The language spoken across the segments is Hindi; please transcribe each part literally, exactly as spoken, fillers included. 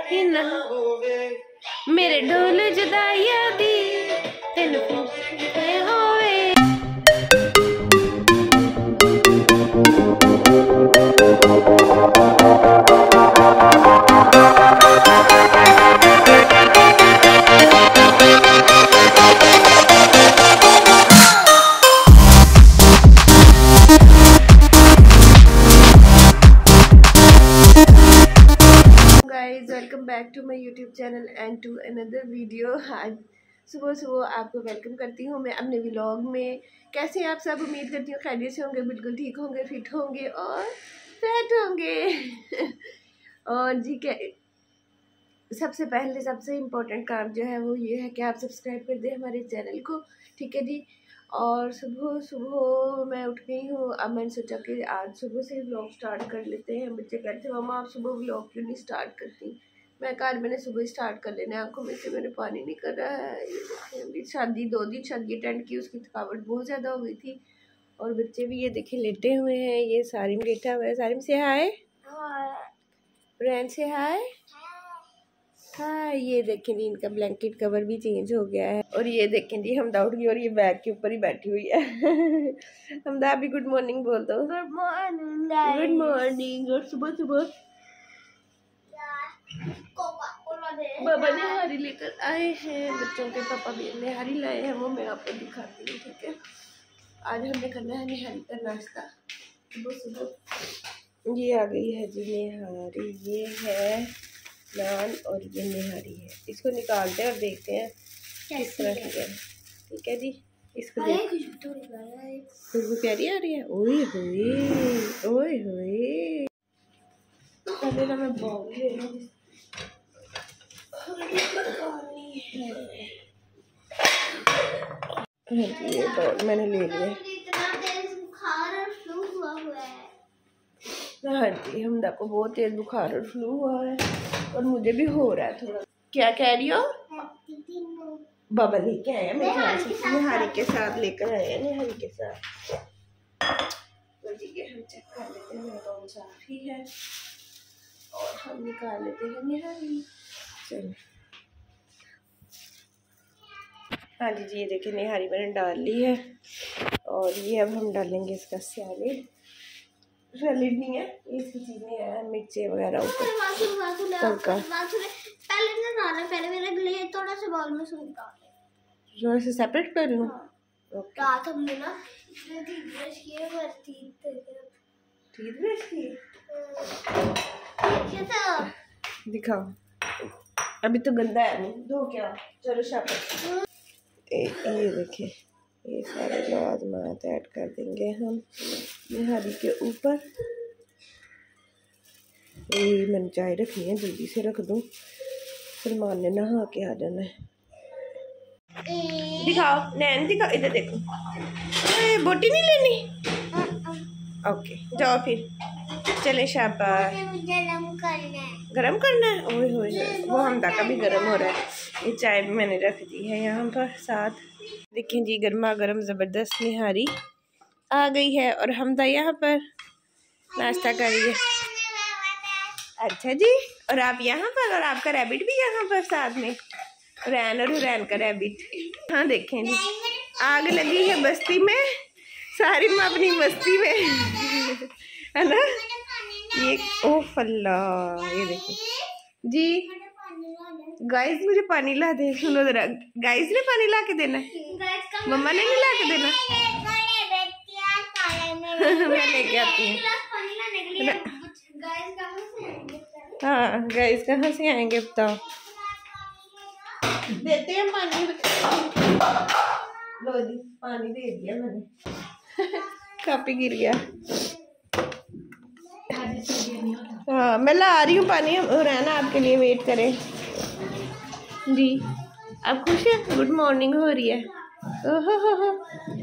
इना मेरे ढोल जुदाइया दी तेन होवे। Welcome back to my YouTube channel and to another video. आज सुबह सुबह आपको वेलकम करती हूँ मैं अपने व्लॉग में। कैसे आप सब? उम्मीद करती हूँ खैरियत से होंगे, बिल्कुल ठीक होंगे, फिट होंगे और फैट होंगे। और जी क्या, सबसे पहले सबसे इम्पोर्टेंट काम जो है वो ये है कि आप सब्सक्राइब कर दें हमारे चैनल को, ठीक है जी। और सुबह सुबह मैं उठ गई हूँ। अब मैंने सोचा कि आज सुबह से व्लॉग स्टार्ट कर लेते हैं। बच्चे कहते हैं मम्मा आप सुबह व्लॉग क्यों नहीं स्टार्ट करती। मैं कहा मैंने सुबह स्टार्ट कर लेना, आंखों में से मेरे पानी नहीं कर रहा है। ये देखें, अभी शादी दो दिन शादी अटेंड की, उसकी थकावट बहुत ज़्यादा हो गई थी। और बच्चे भी ये देखें लेटे हुए हैं। ये सारिम लेटा हुआ है। सारिम से हाय, रैन से हाय। हाँ, ये देखें जी इनका ब्लैंकेट कवर भी चेंज हो गया है। और ये देखें जी हमदा उठ गई और ये बैग के ऊपर ही बैठी हुई है। हमदा अभी गुड मॉर्निंग बोल दो। Good morning. Good morning. और सुबह सुबह बाबा निहारी लेकर आए हैं। बच्चों के पापा भी निहारी लाए हैं, वो मैं आपको दिखाती हूँ, ठीक है। आज हमने करना है निहारी का नाश्ता सुबह सुबह। ये आ गई है जी निहारी, ये है नान और ये निहारी है। इसको निकालते हैं और देखते हैं किस तरह की है, ठीक है जी। इसको खुशबू प्यारी आ रही है। ओए होए ओए होए। पहले ना मैं बाउल ले लूं। हाँ जी, ये बाउल मैंने ले लिया। हाँ जी, हमदा को बहुत तेज बुखार और फ्लू हुआ है और मुझे भी हो रहा है थोड़ा। क्या कह रही हो? बाबा लेके आया मेरे ख्याल से, निहारी के साथ लेकर आए, निहारी के साथ। तो जी ये हम चेक कर लेते हैं, मेरा बाउल साफ ही है और हम निकाल लेते हैं निहारी। चलो हाँ जी जी, ये देखिए निहारी मैंने डाल ली है। और ये अब हम डालेंगे इसका सैलेड। सैलेड नहीं है, इसकी चीज़ें हैं, मिर्ची वगैरह ऊपर तड़का। पहले ना डालना, पहले मेरा गले थोड़ा सा बाउल में सूप डाल जो ऐसे सेपरेट कर लूँ। ओके। रात हमने ना टीथ ब्रश किए पर टीथ टीथ ब्रश किए दिखाओ। अभी तो गंदा है नहीं, धो क्या। चलो शाबाश। ये देखिए, ये सारे लाजमात ऐड कर देंगे हम निहारी के ऊपर। ये मैंने चाय रखनी है, जल्दी से रख दूँ, सलमान ने नहा के आ जाना है। दिखाओ नैन, दिखाओ इधर देखो। ए, बोटी नहीं लेनी? ओके जाओ फिर, चले शाबाश। गरम करना है, गरम करना है। ओए होए, वो हमदा का भी गरम हो रहा है। ये चाय भी मैंने रख दी है यहाँ पर साथ। देखें जी गर्मा गर्म ज़बरदस्त निहारी आ गई है और हमदा यहाँ पर नाश्ता कर रही है। अच्छा जी, और आप यहाँ पर, और आपका रैबिट भी यहाँ पर साथ में, रैन और रैन का रैबिट। हाँ देखें जी, आग लगी है बस्ती में, सारी माँ अपनी बस्ती में है ना। ये ओ फल्ला, ये देखो जी गाइस, मुझे पानी ला दे। सुनो जरा, गाइस ने पानी ला के देना, मम्मा ने नहीं ला के देना। मैं लेके आती हूँ। हाँ गाइस कहाँ से आएंगे बताओ। देते हैं पानी। लो जी पानी दे दिया मैंने। कापी गिर गया। हाँ मैं ला रही हूँ पानी, रहना आपके लिए वेट करें जी। आप खुश हैं? गुड मॉर्निंग हो रही है। ओहो हो हो।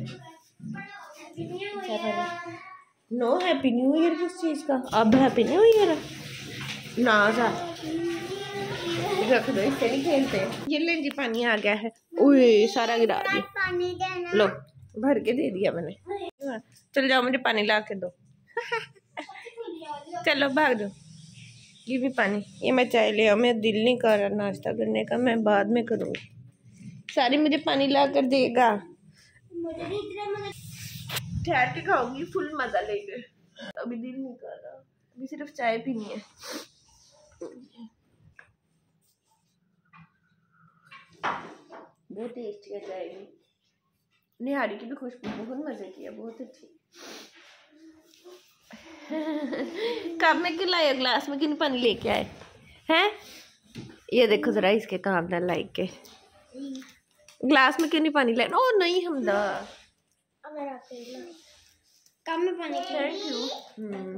नो हैप्पी न्यू ईयर किस चीज़ का? अब हैप्पी न्यू ईयर ना जा रख दो, इससे नहीं खेलते। ये ले जी पानी आ गया है। ओए सारा गिरा दिया। लो भर के दे दिया मैंने। चल जाओ मुझे पानी ला के दो। चलो भाग दो। ये भी पानी, ये मैं चाय ले आऊँ, मैं दिल नहीं कर रहा नाश्ता करने का, मैं बाद में करूँगी। सारी मुझे पानी ला कर देगा, ठहर के खाऊंगी फुल मजा लेके। अभी दिल नहीं कर रहा, अभी सिर्फ चाय पीनी है। बहुत टेस्टी है चाय भी, निहारी की भी खुशबू बहुत मजे की है, बहुत अच्छी। कब में क्यों लाया, ग्लास में क्यों पानी लेके आए हैं? ये देखो जरा इसके काम ना लाइक के, ग्लास में क्यों नहीं पानी लाया? ओ नहीं हमदा, कम में पानी थैंक यू,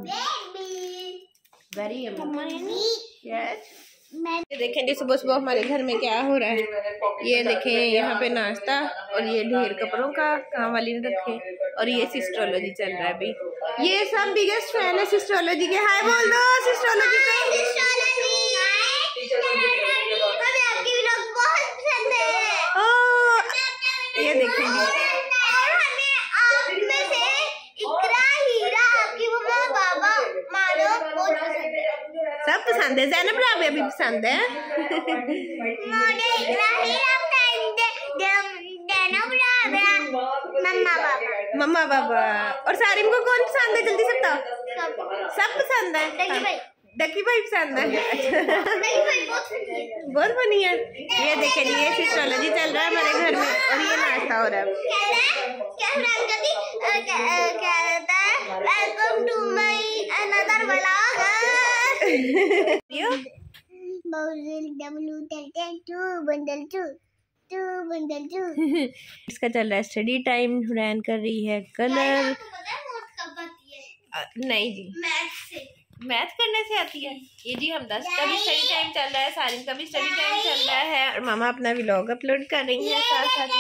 वेरी यस। ये देखें जी सुबह सुबह हमारे घर में क्या हो रहा है। ये देखें यहाँ पे नाश्ता, और ये ढेर कपड़ों का काम वाली ने रखे, और ये सिस्ट्रोलॉजी चल रहा है अभी। ये सब बिगेस्ट फैन है सिस्ट्रोलॉजी के, हाय बोल दो सिस्ट्रोलॉजी पे। ये देखें जी सब पसंद है, ज़ैनब राबिया भी पसंद है। मम्मा बाबा और सारिम को कौन पसंद है, जल्दी से बताओ। सब पसंद है, डकी भाई पसंद है, बहुत फनी है। ये देखें ये सिस्ट्रोलॉजी चल रहा है हमारे घर में, और ये नाश्ता हो रहा है। Welcome to my another vlog. इसका चल रहा है स्टडी टाइम, हुरैन कर रही है कलर। नहीं जी, मैथ करने से आती है ये जी। हम दस का भी स्टडी टाइम चल रहा है, सारिन का भी स्टडी टाइम चल रहा है, और मामा अपना व्लॉग अपलोड कर रही है साथ साथ।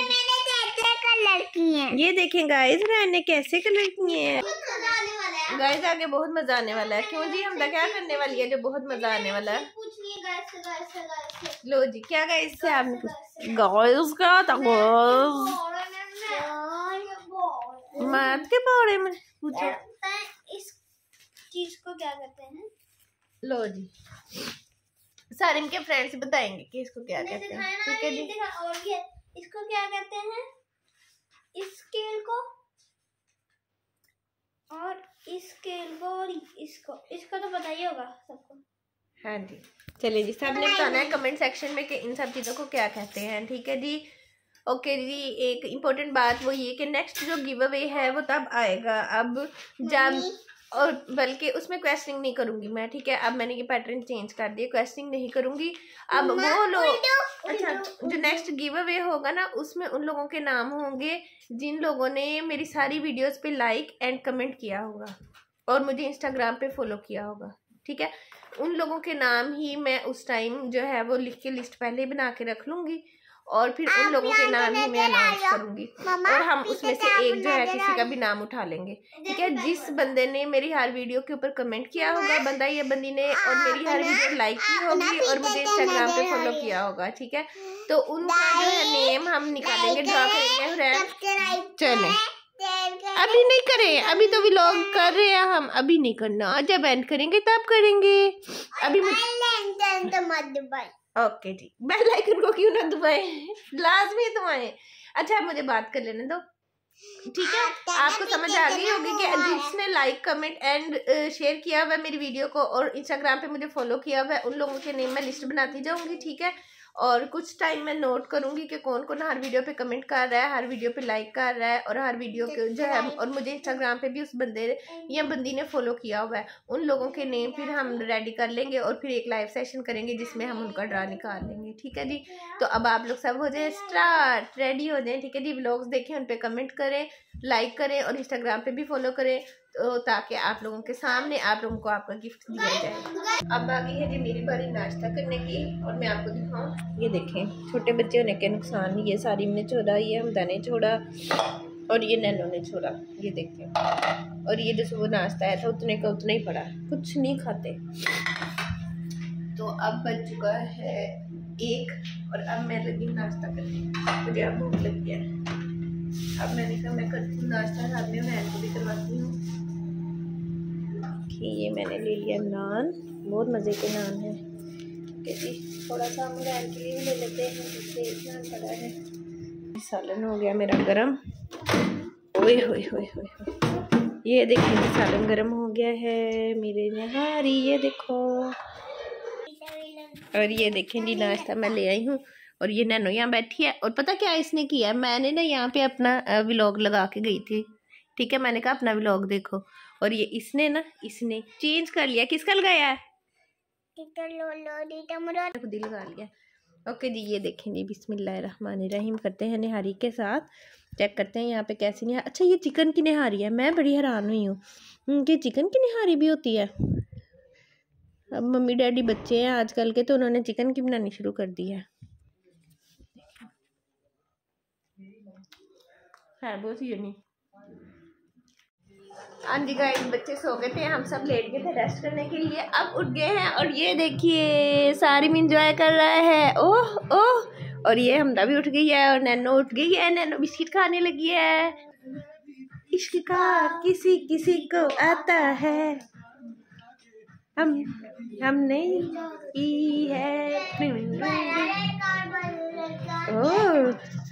ये देखें गाइस हुरैन ने कैसे कलर किए हैं। गाइस आगे बहुत मजा आने वाला है। क्यों जी हमदा क्या करने वाली है जो बहुत मजा आने वाला है? लो जी क्या गाइस से आपने कुछ गाइस का था मैथ के बारे में पूछो। इस चीज को क्या कहते हैं? लो जी सारिम के फ्रेंड्स बताएंगे कि इसको क्या कहते हैं, ठीक है जी। और ये इसको क्या कहते हैं? इस स्केल को और इस स्केल को और इसको, इसको तो पता ही होगा सबको। हाँ जी चलिए जी, सबने बताना है कमेंट सेक्शन में कि इन सब चीज़ों को क्या कहते हैं, ठीक है जी। ओके जी, एक इम्पोर्टेंट बात वो ये कि नेक्स्ट जो गिव अवे है वो तब आएगा अब जब, और बल्कि उसमें क्वेश्चनिंग नहीं करूंगी मैं, ठीक है। अब मैंने ये पैटर्न चेंज कर दिया, क्वेश्चनिंग नहीं करूंगी अब। वो लोग अच्छा जो नेक्स्ट गिव अवे होगा ना उसमें उन लोगों के नाम होंगे जिन लोगों ने मेरी सारी वीडियोस पे लाइक एंड कमेंट किया होगा और मुझे इंस्टाग्राम पे फॉलो किया होगा, ठीक है। उन लोगों के नाम ही मैं उस टाइम जो है वो लिख के लिस्ट पहले ही बना के रख लूँगी, और फिर उन लोगों के नाम ही मैं अनाउंस करूंगी, और हम उसमें से एक जो है किसी का भी नाम उठा लेंगे, ठीक है। जिस बंदे ने मेरी हर वीडियो के ऊपर कमेंट किया होगा, बंदा या बंदी ने, और मेरी हर वीडियो लाइक की होगी और मुझे इंस्टाग्राम पे फॉलो किया होगा, ठीक है, तो उनका जो है नेम हम निकालेंगे, ड्रॉ करेंगे। चले अभी नहीं करें, अभी तो व्लॉग कर रहे हैं हम, अभी नहीं करना, जब एंड करेंगे तब करेंगे। अभी ओके जी, बेल आइकन को क्यों ना दबाएं, लाजमी दबाएं। अच्छा मुझे बात कर लेने दो, ठीक है। आपको समझ आ गई होगी कि जिसने लाइक कमेंट एंड शेयर किया हुआ है मेरी वीडियो को और इंस्टाग्राम पे मुझे फॉलो किया हुआ है, उन लोगों के नेम मैं लिस्ट बनाती जाऊंगी, ठीक है। और कुछ टाइम मैं नोट करूंगी कि कौन कौन हर वीडियो पे कमेंट कर रहा है, हर वीडियो पे लाइक कर रहा है, और हर वीडियो के जो है, और मुझे इंस्टाग्राम पे भी उस बंदे या बंदी ने फॉलो किया हुआ है, उन लोगों के नेम फिर हम रेडी कर लेंगे और फिर एक लाइव सेशन करेंगे जिसमें हम उनका ड्रा निकाल लेंगे, ठीक है जी। तो अब आप लोग सब हो जाए स्टार्ट, रेडी हो जाए, ठीक है जी। व्लॉग्स देखें, उन पर कमेंट करें, लाइक करें और इंस्टाग्राम पे भी फॉलो करें, तो ताकि आप लोगों के सामने आप लोगों को आपका गिफ्ट दिया जाए। अब आ गई है जी मेरी बारी नाश्ता करने की, और मैं आपको दिखाऊं, ये देखें छोटे बच्चे होने के नुकसान, ये सारी ने छोड़ा, ये हमदा ने छोड़ा, और ये नैनो ने छोड़ा, ये देखें। और ये जो सुबह नाश्ता आया था उतने का उतना ही पड़ा, कुछ नहीं खाते। तो अब बज चुका है एक, और अब मैं लगी नाश्ता करने, मुझे अब भूख लग गया है। अब मैंने कहा मैं करती हूँ नाश्ता, साथ में मैं को भी करवाती हूँ, देखिए ये मैंने ले लिया नान, बहुत मज़े के नान है। जी थोड़ा सा हम रैन के लिए भी ले लेते हैं, जिससे एक नान पड़ा है। सालन हो गया मेरा गरम। ओए होए होए होए, ये देखिए सालन गरम हो गया है मेरे नहारी, ये देखो। और ये देखें जी नाश्ता मैं ले आई हूँ, और ये नैनो यहाँ बैठी है। और पता क्या इसने किया, मैंने ना यहाँ पे अपना व्लॉग लगा के गई थी, ठीक है, मैंने कहा अपना व्लॉग देखो, और ये इसने ना इसने चेंज कर लिया। किसका लगाया है? खुद ही लगा लिया। ओके जी, ये देखें जी बिस्मिल्लाहिर्रहमानिर्रहीम करते हैं निहारी के साथ। चेक करते हैं यहाँ पे कैसी निहारी। अच्छा ये चिकन की निहारी है, मैं बड़ी हैरान हुई हूँ कि चिकन की निहारी भी होती है। अब मम्मी डैडी बच्चे हैं आजकल के, तो उन्होंने चिकन की बनानी शुरू कर दी है। है बहुत ही यूनिक। हाँ जी गाइस, बच्चे सो गए थे, हम सब लेट गए थे रेस्ट करने के लिए, अब उठ गए हैं। और ये देखिए सारिम इंजॉय कर रहा है, ओह ओह। और ये हमदा भी उठ गई है, और नैनो उठ गई है, नैनो बिस्किट खाने लगी है। इश्क का किसी किसी को आता है, हम हमने की है। ओह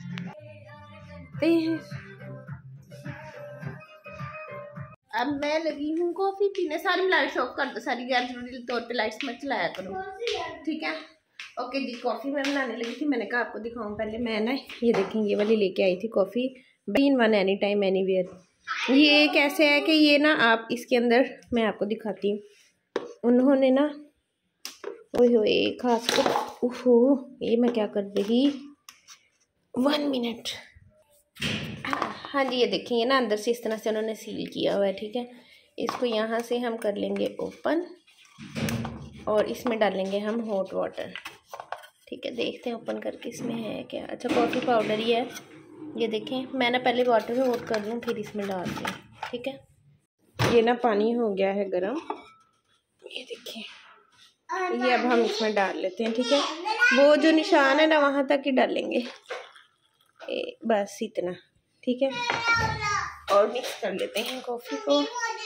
अब मैं लगी हूँ कॉफी पीने। सारी लाइट ऑफ कर दो, सारी गैर जरूरी तौर पे लाइट्स मत चलाया करो, ठीक है। ओके जी, कॉफी मैं बनाने लगी थी, मैंने कहा आपको दिखाऊं पहले। मैं ना ये देखें ये वाली लेके आई थी coffee, bean one any time anywhere. ये कैसे है कि ये ना आप इसके अंदर, मैं आपको दिखाती हूँ, उन्होंने ना ओह ओए खास को, ओहो ये मैं क्या कर रही, वन मिनट। हाँ जी, ये देखें ये ना अंदर से इस तरह से उन्होंने सील किया हुआ है, ठीक है। इसको यहाँ से हम कर लेंगे ओपन, और इसमें डालेंगे हम हॉट वाटर, ठीक है। देखते हैं ओपन करके इसमें है क्या। अच्छा कॉफ़ी पाउडर ही है, ये देखें। मैं ना पहले वाटर में हॉट कर दूँ फिर इसमें डालती हूँ, ठीक है। ये ना पानी हो गया है गरम, ये देखें। ये अब हम इसमें डाल लेते हैं, ठीक है। वो जो निशान है ना वहाँ तक ही डालेंगे, ए, बस इतना, ठीक है। और मिक्स कर लेते हैं कॉफ़ी को।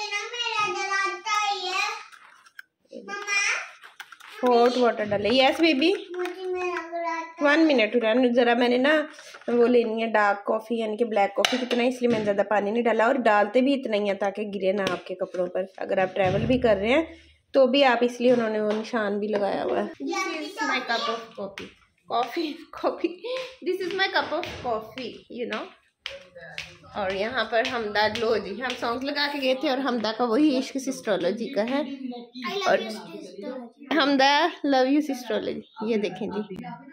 हॉट वाटर डाले, yes baby, one minute run ज़रा। मैंने ना वो लेनी है डार्क कॉफ़ी यानी कि ब्लैक कॉफ़ी कितना, इसलिए मैंने ज़्यादा पानी नहीं डाला, और डालते भी इतना ही है ताकि गिरे ना आपके कपड़ों पर। अगर आप ट्रैवल भी कर रहे हैं तो भी आप, इसलिए उन्होंने वो निशान भी लगाया हुआ है। This is my cup of coffee, coffee coffee this is my cup of coffee, you know. और यहाँ पर हमदा, लो जी हम सॉन्ग लगा के गए थे, और हमदा का वही इश्क सिस्ट्रोलॉजी का है, और हमदा लव यू सिस्ट्रोलॉजी। ये देखें जी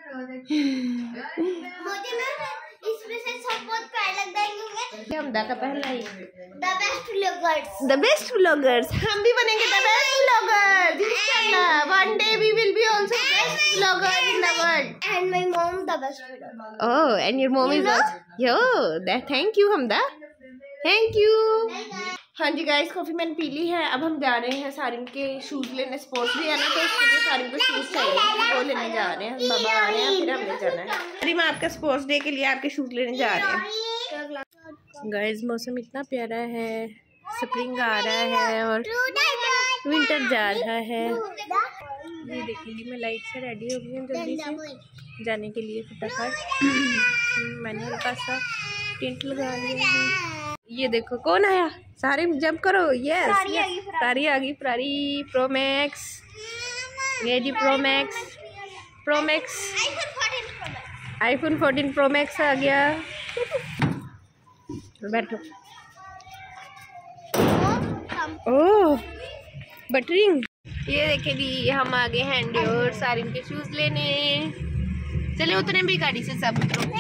इसमें से सब बहुत प्यारा लगता है, क्योंकि हमदा का पहला ही the best vloggers, the best vloggers. हम भी बनेंगे द बेस्ट व्लॉगर्स इंशाल्लाह, one day we will be also best vlogger in the world, and my mom the best vlogger. Oh and your mom is also, yo that, thank you Hamda, thank you. हाँ जी गाइस, कॉफ़ी मैंने पी ली है। अब हम जा रहे हैं सारिम के शूज़ लेने, स्पोर्ट्स भी है ना, तो उसके लिए सारिम को शूज़ चाहिए, वो लेने जा रहे हैं। बाबा आ रहे हैं फिर हमने जाना है। सारिम आपका स्पोर्ट्स डे के लिए आपके शूज़ लेने जा रहे हैं। गाइस मौसम इतना प्यारा है, स्प्रिंग आ रहा है और विंटर जा रहा है। ये देखिए जी मैं लाइट से रेडी हो गई हूँ जल्दी से जाने के लिए फटाफट। मैंने हल्का सा टिंट लगा लिया है। ये देखो कौन आया, सारे जंप करो, यस सारी आ गई, फरारी प्रो मैक्स, ये जी pro max, pro max iPhone fourteen pro max आ गया। बैठो। ओह बटरिंग, ये देखे जी हम आ गए हैंडी और सारिम के शूज लेने। चले उतरे भी गाड़ी से सब।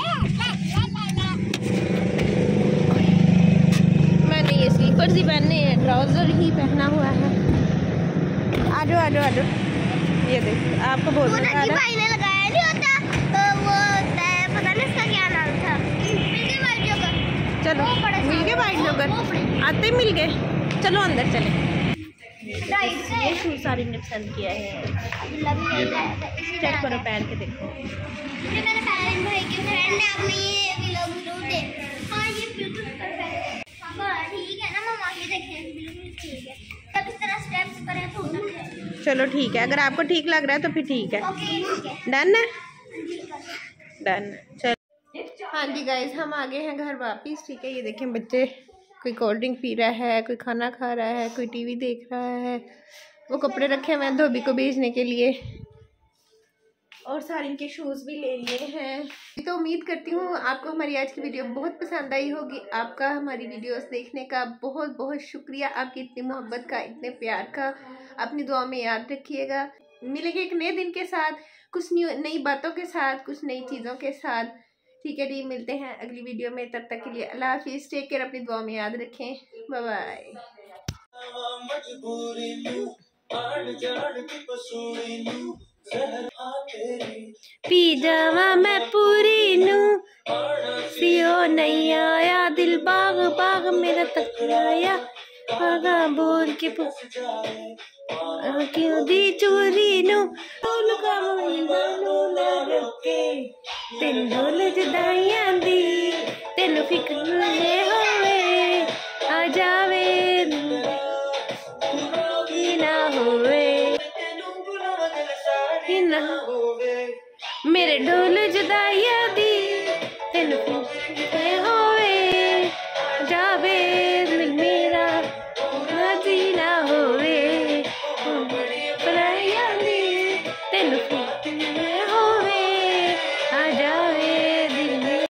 मैंने ये स्लीपर्स ही पहने हैं, ट्राउजर ही पहना हुआ है। आ जाओ आ जाओ आ जाओ। ये देखो आपको बहुत मजा आ रहा है। लगाया नहीं होता तो वो पता नहीं इसका क्या नाम था, मिल गए वाइट जोगर। चलो मिल गए वाइट जोगर, आते मिल गए। चलो अंदर चले। ये शूज सारी ने पसंद किया है, चेक करो पहन के देखो। ये मेरे पैरेंट भाई के फ्रेंड ने अपने ये व्लॉग वीडियो दे। हाँ ये बिल्कुल परफेक्ट है, ठीक है ना मम्मा, ये देखिए बिल्कुल ठीक है। जब इस तरह स्टेप्स करें तो होता है। चलो ठीक है, अगर आपको ठीक लग रहा है तो फिर ठीक है। ओके ठीक है, डन है, डन। चलो हाँ जी गाइस, हम आ गए हैं घर वापस। ठीक है, ये देखें बच्चे, कोई कोल्ड ड्रिंक पी रहा है, कोई खाना खा रहा है, कोई टीवी देख रहा है। वो कपड़े रखे हुए हैं धोबी को भेजने के लिए, और सारिन के शूज़ भी ले लिए हैं। तो उम्मीद करती हूँ आपको हमारी आज की वीडियो बहुत पसंद आई होगी। आपका हमारी वीडियोस देखने का बहुत बहुत शुक्रिया, आपकी इतनी मोहब्बत का, इतने प्यार का। अपनी दुआ में याद रखिएगा। मिलेंगे एक नए दिन के साथ, कुछ नई बातों के साथ, कुछ नई चीज़ों के साथ। ठीक है जी, मिलते हैं अगली वीडियो में। तब तक के लिए अल्लाह हाफिज़, टेक केयर, अपनी दुआ में याद रखें। Bye bye. पी जावा मैं पूरी नू, सियो नहीं आया दिल बाग बाग मेरा तकराया, आगा बोल के क्यों दी चोरी नू, तेन ढोल जुदाइयां दी, तेन फिक्र होवे आ जावे ना होवे ना होवे, मेरे ढोल जुदाइयां दी, तेन